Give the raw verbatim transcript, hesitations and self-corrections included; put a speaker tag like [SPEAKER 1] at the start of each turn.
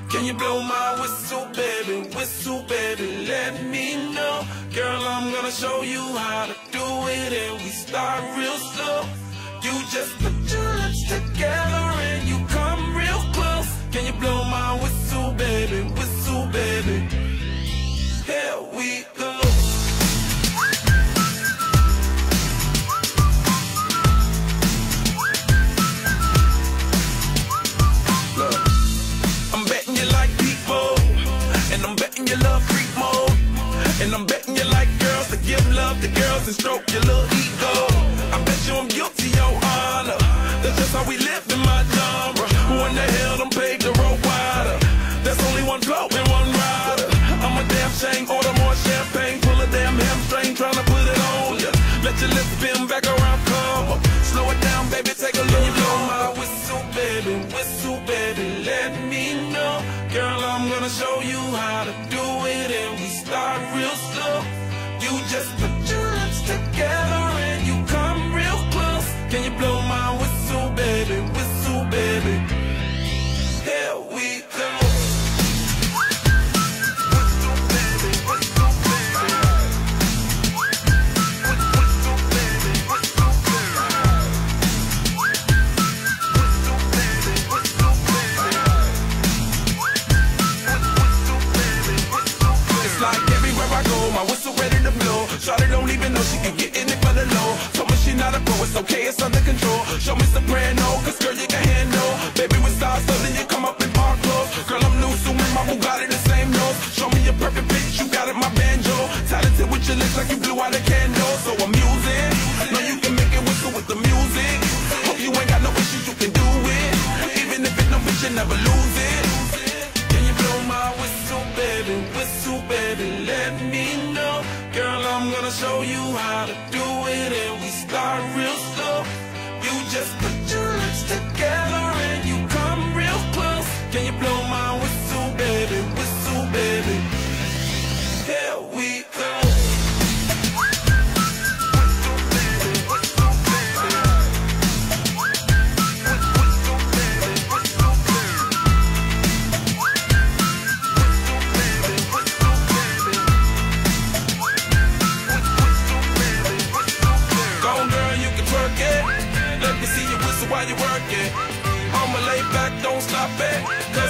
[SPEAKER 1] Can you blow my whistle, baby? Whistle, baby, let me know. Girl, I'm gonna show you how to do it, and we start real slow. You just put your lips together and you come real close. Can you blow my whistle, baby? Whistle, baby. Here we go. Look, I'm betting you like people, and I'm betting you love freak mode, and I'm betting you like girls to give love to girls and stroke your little ego. I bet you I'm guilty, your honor. That's just how we live in my genre. Who in the hell done paved the road wider? There's only one flow and one rider. I'm a damn shame, order more champagne, pull a damn hamstring, tryna put it on ya. Let your lips spin back around, come up. Slow it down, baby, take a look. You blow my whistle, baby, whistle, baby, let me know. Girl, I'm gonna show you how to do it, and we start real slow. You just put your lips together and you come real close. Can you blow my whistle, baby, whistle, baby? Here we go. Shawty don't even know she can get in it for the low. Told me she not a pro, it's okay, it's under control. Show me soprano, cause girl you can handle. Baby with stars, so then you come up in park clothes. Girl I'm new, so with my Bugatti the same nose. Show me your perfect pitch, you got it, my banjo. Talented with your lips like you blew out a candle. So I'm using, know you can make it whistle with the music. Hope you ain't got no issues, you can do it. Even if it no bitch, you never lose it. Can you blow my whistle, baby, whistle, baby, let me know. Girl, I'm gonna show you how to do it, and we start real slow. You just put your lips together and you come real close. Can you blow my whistle, baby, whistle, baby? Here we go. While you work it, I'ma lay back, don't stop it.